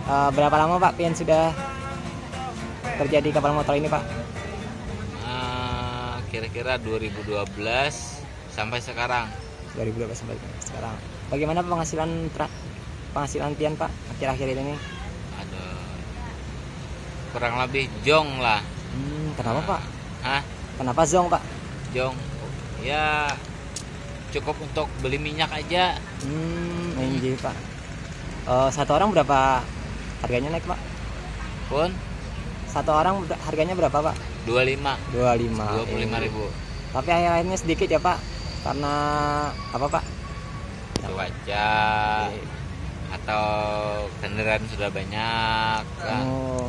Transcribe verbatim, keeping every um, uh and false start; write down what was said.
Uh, berapa lama Pak Pian sudah kerja di kapal motor ini Pak? Uh, kira-kira dua ribu dua belas sampai sekarang. dua ribu dua belas sampai sekarang. Bagaimana penghasilan penghasilan Pian Pak akhir-akhir ini? Ada kurang lebih jong lah. Hmm, kenapa Pak? Hah? Kenapa zong Pak? Jong, ya cukup untuk beli minyak aja. Hmm, ini Pak. Uh, satu orang berapa harganya naik Pak? Pun satu orang harganya berapa Pak? dua puluh lima. dua puluh lima. dua puluh lima ribu. Tapi akhir-akhirnya sedikit ya Pak? Karena apa Pak? Cuaca atau kendaraan sudah banyak kan? Oh,